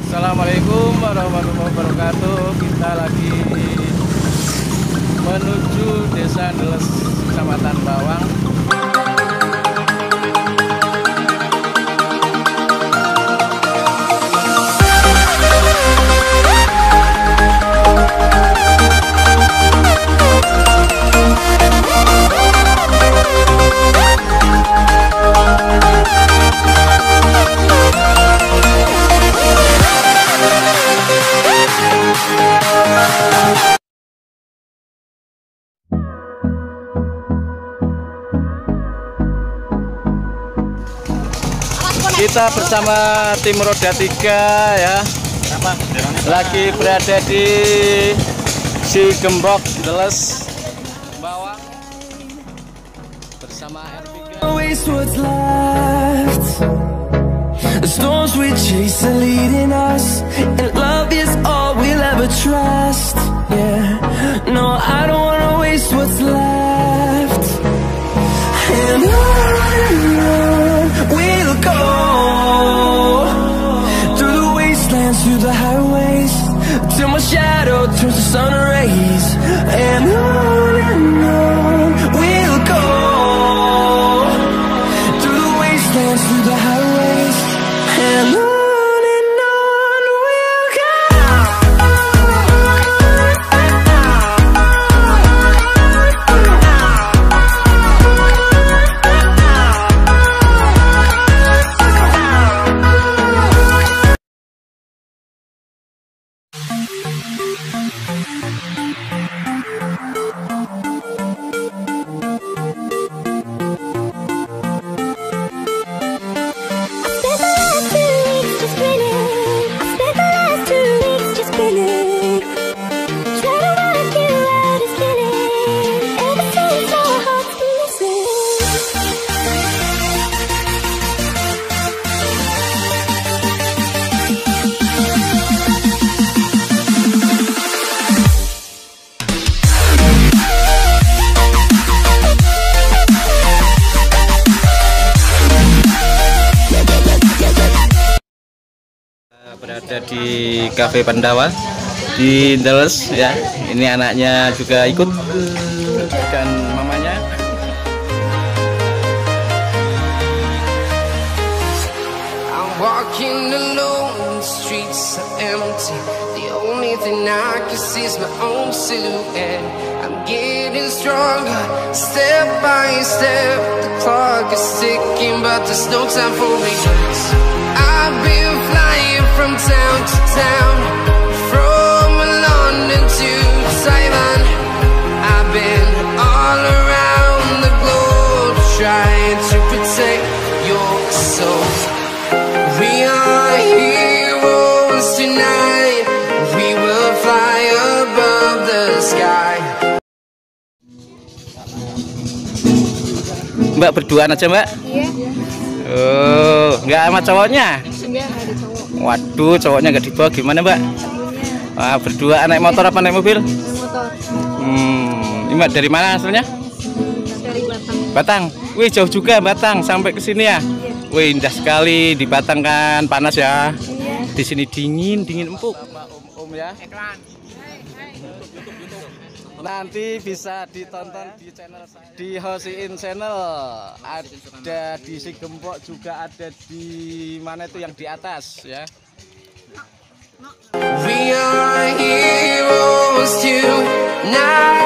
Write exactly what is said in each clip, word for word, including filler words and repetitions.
Assalamualaikum warahmatullahi wabarakatuh. Kita lagi menuju Desa Ndeles, Kecamatan Bawang. Kita bersama tim Roda tiga ya, lagi berada di Cigembok, Ndeles, Bawang bersama R tiga. The storms we chase are leading us, and love is all we'll ever trust. Yeah, no, I don't wanna waste what's left. And on and on we'll go, through the wastelands, through the highways, till my shadow turns to sun rays. And on and on we'll go, through the wastelands, through the highways, and on. Berada di Cafe Pandawa di Ndeles ya. Ini anaknya juga ikut dan mamanya. I'm walking alone, the streets are empty. The only thing I can see is my own silhouette. I'm getting stronger, step by step. The clock is ticking, but there's no time for regrets. I've been flying from town to town, from London to Taiwan. I've been all around the globe, trying to protect your soul. We are heroes tonight, we will fly above the sky. Mbak berduaan aja, Mbak? Iya. Oh, nggak sama cowoknya? Enggak, ada cowok. Waduh, cowoknya nggak dibawa, gimana, Mbak? Wah, berdua naik motor apa naik mobil? Motor. Hmm, ini Mbak dari mana asalnya? Dari Batang. Batang. Wih, jauh juga Batang sampai ke sini ya? Iya. Wih, indah sekali di Batang kan, panas ya? Iya. Di sini dingin, dingin empuk. Om-om ya. Iklan. Nanti bisa ditonton di channel saya, di Hosiin Channel. Ada di Cigembok juga, ada di mana itu yang di atas ya. We are heroes tonight.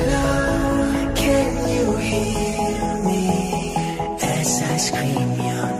I scream your